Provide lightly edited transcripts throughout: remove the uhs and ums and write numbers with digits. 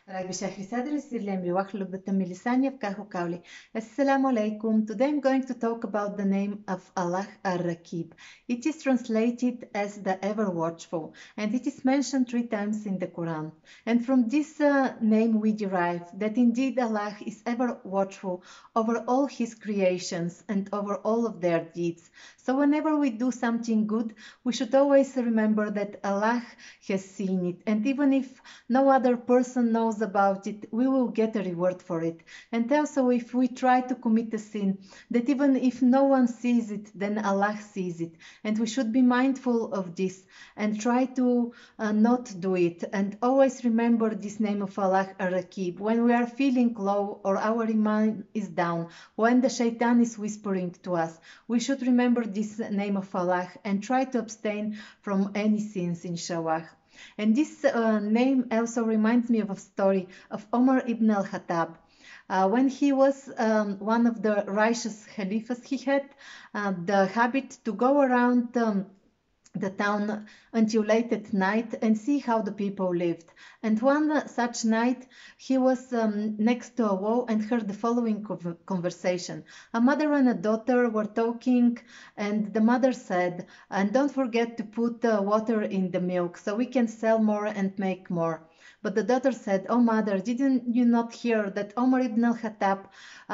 راك بشهر صدر السلام واخلق بالتم لساني يفقه قولي. Assalamu alaikum. Today I'm going to talk about the name of Allah Ar-Raqeeb. It is translated as the ever watchful, and it is mentioned 3 times in the Quran. And from this name we derive that indeed Allah is ever watchful over all his creations and over all of their deeds. So whenever we do something good, we should always remember that Allah has seen it, and even if no other person knows about it, we will get a reward for it. And also, if we try to commit a sin, that even if no one sees it, then Allah sees it. And we should be mindful of this and try to not do it. And always remember this name of Allah Ar-Raqeeb when we are feeling low or our iman is down, when the shaitan is whispering to us. We should remember this name of Allah and try to abstain from any sins, inshallah. And this name also reminds me of a story of Omar ibn al-Khattab. When he was one of the righteous caliphs, he had the habit to go around the town until late at night and see how the people lived. And one such night, he was next to a wall and heard the following conversation. A mother and a daughter were talking, and the mother said, "And don't forget to put water in the milk so we can sell more and make more." But the daughter said, "Oh mother, didn't you not hear that Omar ibn al-Khattab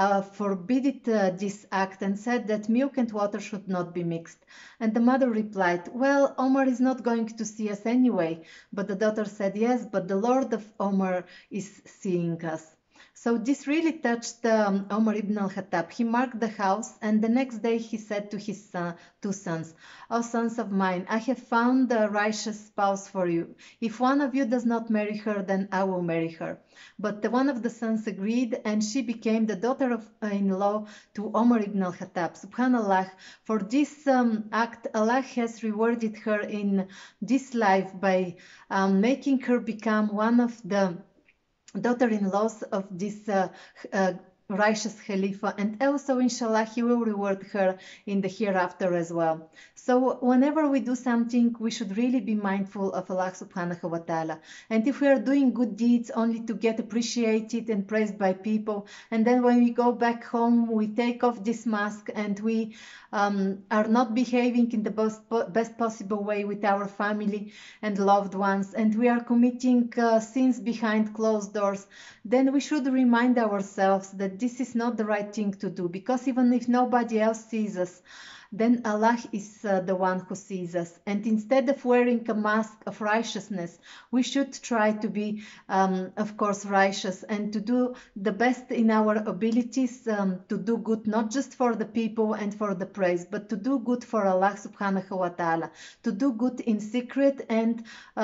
forbid this act and said that milk and water should not be mixed?" And the mother replied, "Well, Omar is not going to see us anyway." But the daughter said, "Yes, but the Lord of Omar is seeing us." So this really touched Omar ibn al-Khattab. He marked the house, and the next day he said to his 2 sons, "O sons of mine, I have found a righteous spouse for you. If one of you does not marry her, then I will marry her." But one of the sons agreed, and she became the daughter-in-law to Omar ibn al-Khattab. Subhanallah, for this act, Allah has rewarded her in this life by making her become one of the daughter-in-laws of this righteous Khalifa, and also inshallah he will reward her in the hereafter as well. So whenever we do something, we should really be mindful of Allah subhanahu wa ta'ala. And if we are doing good deeds only to get appreciated and praised by people, and then when we go back home we take off this mask and we are not behaving in the best possible way with our family and loved ones, and we are committing sins behind closed doors, then we should remind ourselves that this is not the right thing to do, because even if nobody else sees us, then Allah is the one who sees us. And instead of wearing a mask of righteousness, we should try to be, of course, righteous and to do the best in our abilities to do good, not just for the people and for the praise, but to do good for Allah subhanahu wa ta'ala, to do good in secret, and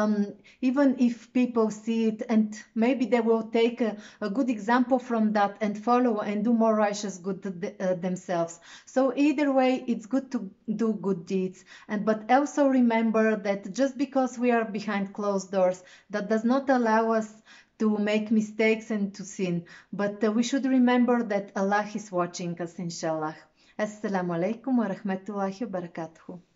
even if people see it, and maybe they will take a good example from that and follow and do more righteous good themselves. So either way, it's good to do good deeds, but also remember that just because we are behind closed doors, that does not allow us to make mistakes and to sin, but we should remember that Allah is watching us, inshallah. Assalamu alaikum wa rahmatullahi wa barakatuh.